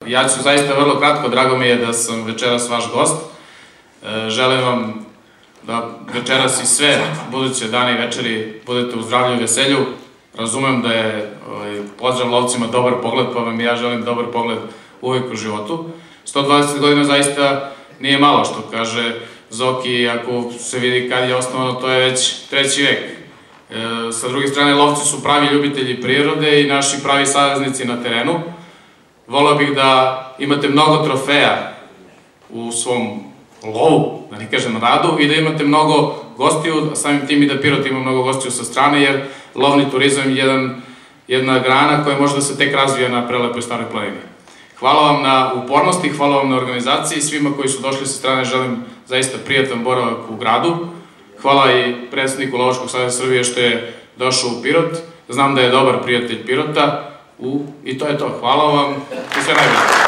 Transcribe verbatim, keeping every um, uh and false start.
Ja ću zaista vrlo kratko, drago mi je da sam večeras vaš gost. Želim vam da večeras i sve buduće dane i večeri budete u zdravlju i veselju. Razumem da je pozdrav lovcima dobar pogled, pa vam i ja želim dobar pogled uvek u životu. sto dvadeset godina zaista nije malo, što kaže Zoki, ako se vidi kad je osnovano, to je već treći vek. Sa druge strane, lovci su pravi ljubitelji prirode i naši pravi saveznici na terenu. Voleo bih da imate mnogo trofeja u svom lovu, da ne kažem radu, i da imate mnogo gostiju, a samim tim i da Pirot ima mnogo gostiju sa strane, jer lovni turizam je jedna grana koja može da se tek razvija na prelepoj Staroj planini. Hvala vam na upornosti, hvala vam na organizaciji, svima koji su došli sa strane želim zaista prijatan boravak u gradu. Hvala i predsedniku Lovačkog saveza Srbije što je došao u Pirot. Znam da je dobar prijatelj Pirota i to je to. Hvala vam i sve najbolje.